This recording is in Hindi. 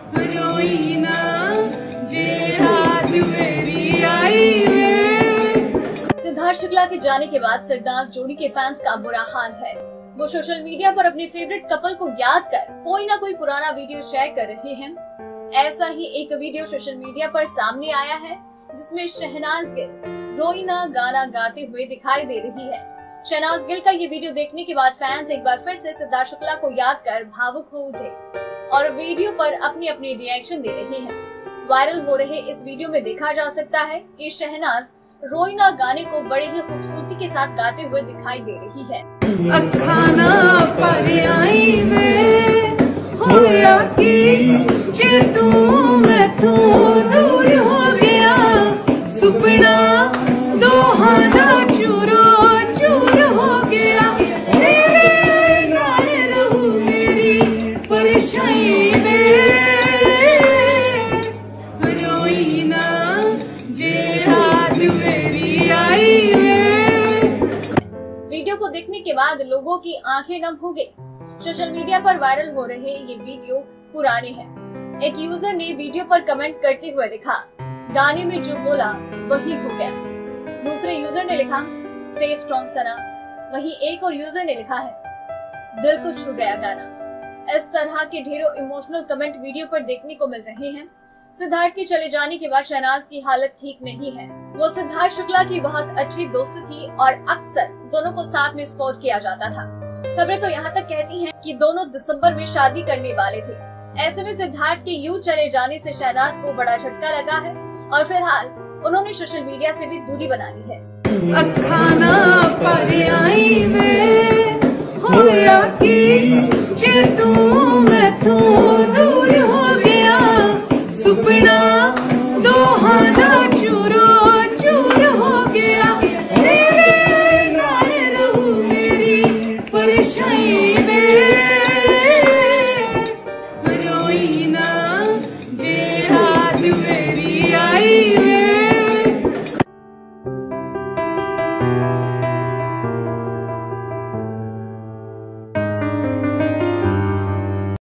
रोई ना जे रात मेरी आई वे। सिद्धार्थ शुक्ला के जाने के बाद सरदास जोड़ी के फैंस का बुरा हाल है। वो सोशल मीडिया पर अपने फेवरेट कपल को याद कर कोई ना कोई पुराना वीडियो शेयर कर रहे हैं। ऐसा ही एक वीडियो सोशल मीडिया पर सामने आया है जिसमें शहनाज गिल रोई ना गाना गाते हुए दिखाई दे रही है। शहनाज गिल का ये वीडियो देखने के बाद फैंस एक बार फिर से सिद्धार्थ शुक्ला को याद कर भावुक हो उठे और वीडियो पर अपनी अपनी रिएक्शन दे रहे हैं। वायरल हो रहे इस वीडियो में देखा जा सकता है कि शहनाज रोई ना गाने को बड़े ही खूबसूरती के साथ गाते हुए दिखाई दे रही है। अखाना पर आई वे होया कि जे तू मैथों दूर हो गया, सुपना दोहाना चूरो चूर हो गया। तेरे नाल रहूं मेरी परछाई वे, रोई ना जे रात मेरी आई वे। वीडियो को देखने के बाद लोगों की आंखें नम हो गई। सोशल मीडिया पर वायरल हो रहे ये वीडियो पुराने हैं। एक यूजर ने वीडियो पर कमेंट करते हुए लिखा, गाने में जो बोला वही हो गया। दूसरे यूजर ने लिखा, स्टे स्ट्रॉन्ग सना। वहीं एक और यूजर ने लिखा है, दिल को छू गया गाना। इस तरह के ढेरों इमोशनल कमेंट वीडियो पर देखने को मिल रहे हैं। सिद्धार्थ के चले जाने के बाद शहनाज की हालत ठीक नहीं है। वो सिद्धार्थ शुक्ला की बहुत अच्छी दोस्त थी और अक्सर दोनों को साथ में सपोर्ट किया जाता था। खबरें तो यहाँ तक कहती हैं कि दोनों दिसंबर में शादी करने वाले थे। ऐसे में सिद्धार्थ के यूं चले जाने से शहनाज को बड़ा झटका लगा है और फिलहाल उन्होंने सोशल मीडिया से भी दूरी बना ली है। अखाना पर आई वे होया कि जे तू मैथों दूर हो गया, सुपना दोहाना चूरो चूर हो गया। तेरे नाल रहूं मेरी परछाई वे, रोई ना जे रात मेरी आई वे।